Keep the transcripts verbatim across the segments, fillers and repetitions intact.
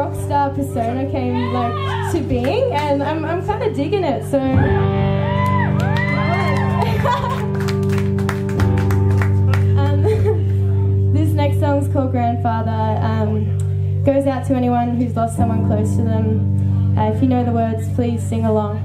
rock star persona came like to being, and I'm I'm kind of digging it. So. um, this next song's called Grandfather. Um, goes out to anyone who's lost someone close to them. Uh, if you know the words, please sing along.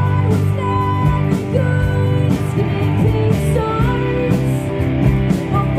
What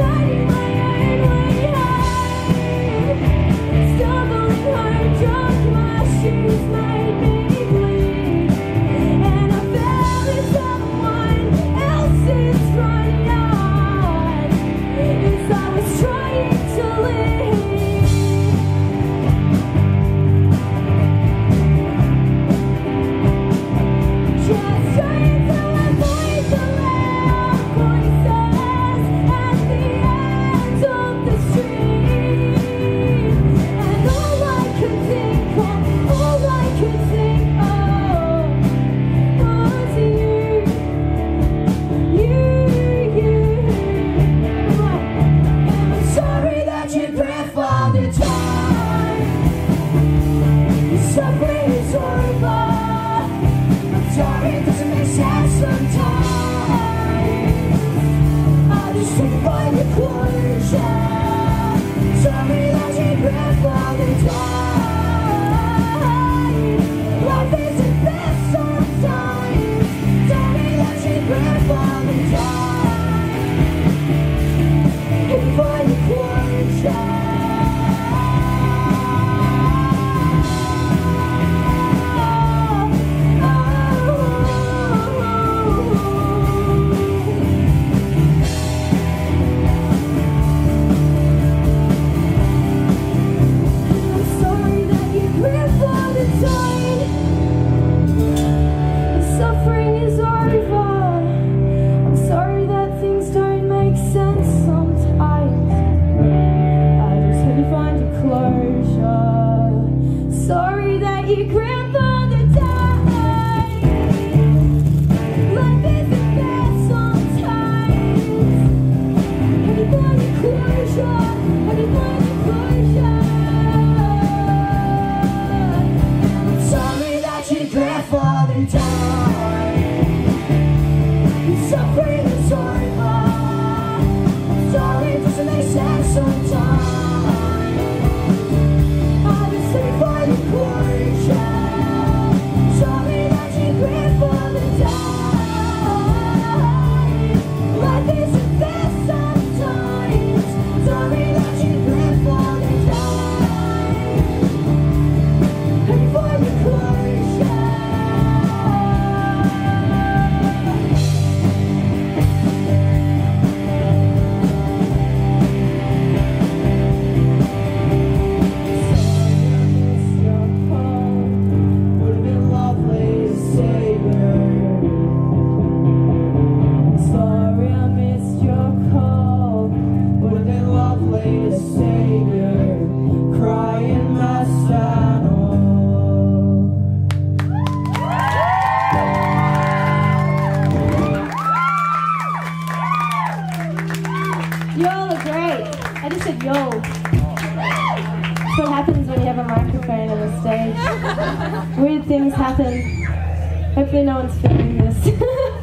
said yo. That's what happens when you have a microphone on the stage. Weird things happen. Hopefully no one's filming this.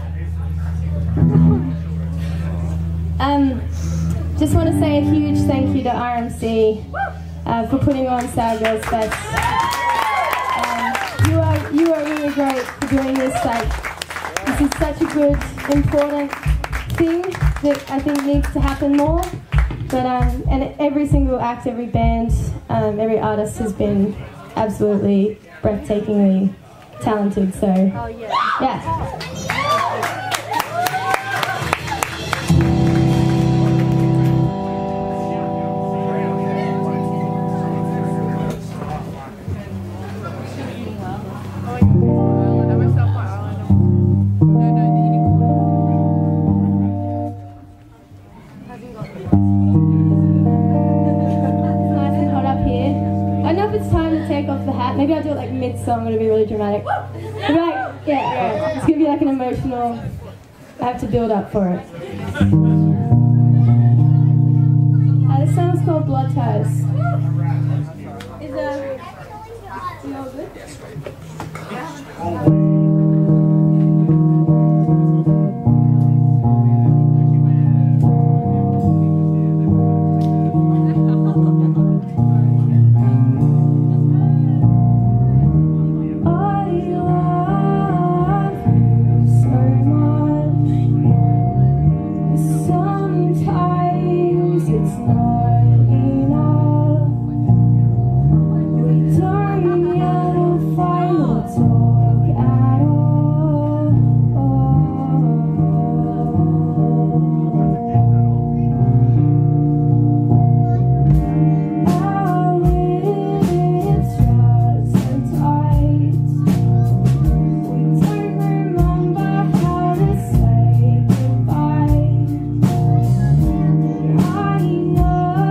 um, just want to say a huge thank you to R M C uh, for putting on Sour Girls Fest. Um, you are you are really great for doing this. Like, this is such a good, important thing that I think needs to happen more. But um, and every single act, every band, um, every artist has been absolutely breathtakingly talented. So oh, yeah. yeah. Maybe I'll do it like mid-song, it'll be really dramatic. It'll be like, yeah, yeah, it's gonna be like an emotional, I have to build up for it. Uh, this song's called Blood Ties. Is uh, you all good? Yeah. I know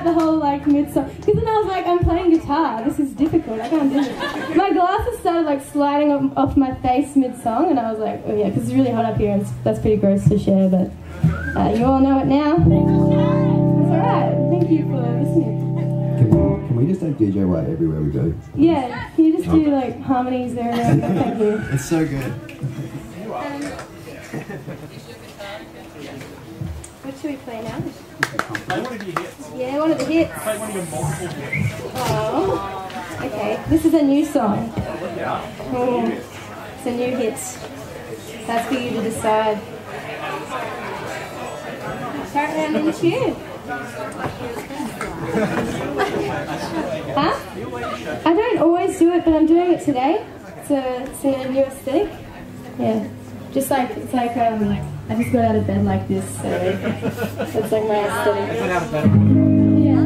the whole like mid song. Because then I was like, I'm playing guitar. This is difficult. I can't do it. My glasses started like sliding off my face mid song, and I was like, oh yeah, because it's really hot up here, and that's pretty gross to share. But uh, you all know it now. It's alright. Thank you for listening. Can we, can we just have D J White everywhere we go? Yeah. Can you just do like harmonies there? Thank you. It's so good. Um, what should we play now? Play one of your hits. Yeah, one of the hits. Play one of your multiple hits. Oh, okay. This is a new song. Oh, it's a new hit. That's for you to decide. Apparently I'm in the tune. Huh? I don't always do it, but I'm doing it today. It's a, it's a new aesthetic. Yeah. Just like, it's like, um, I just got out of bed like this, so it's like my aesthetic. Yeah.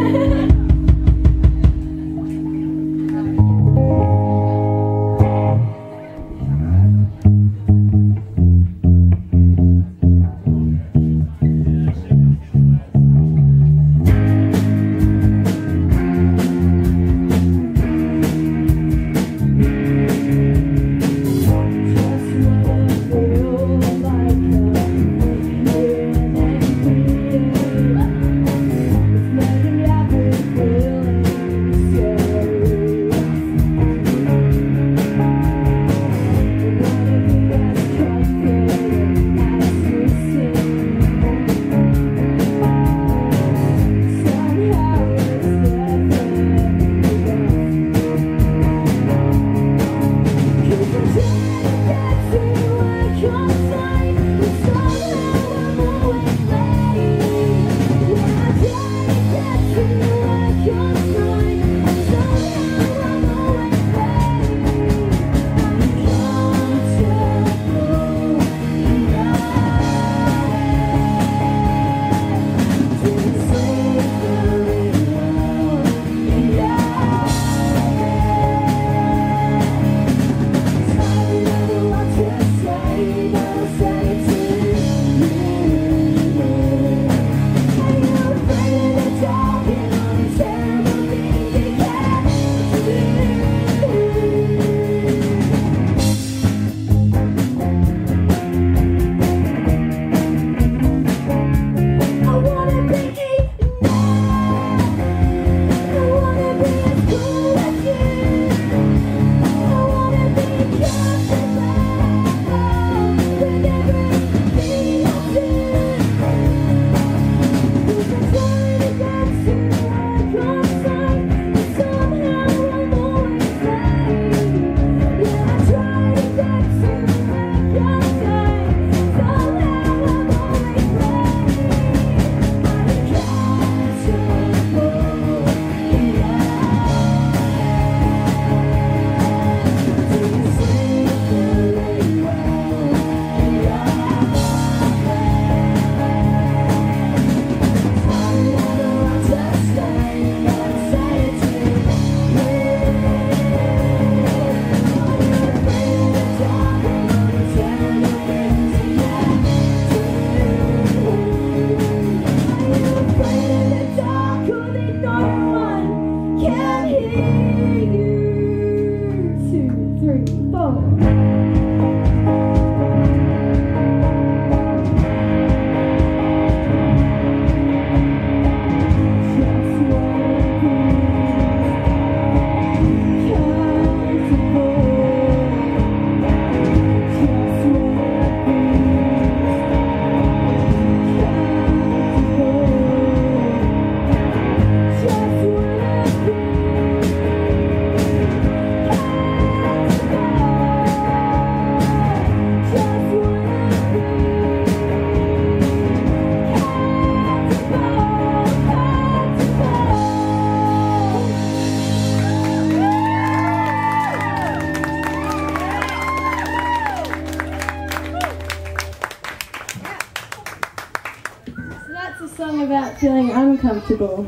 About feeling uncomfortable.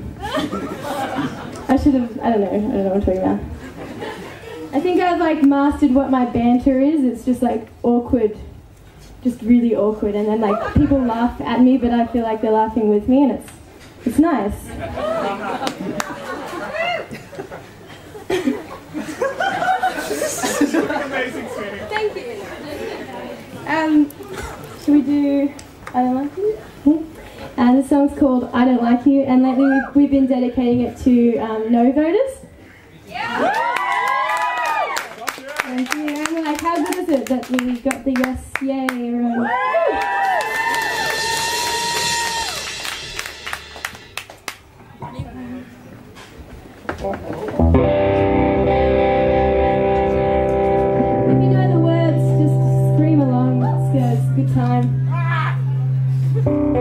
I should have, I don't know, I don't know what I'm talking about. I think I've like mastered what my banter is. It's just like awkward, just really awkward, and then like people laugh at me, but I feel like they're laughing with me, and it's, it's nice. Thank you. Um, should we do I Don't Like You? Yeah. And the song's called I Don't Like You, and lately we've, we've been dedicating it to um, no voters. Yeah. Thank you. And we're like, how good is it that we got the yes, yay, everyone? If you know the words, just scream along. It's good. It's a good time.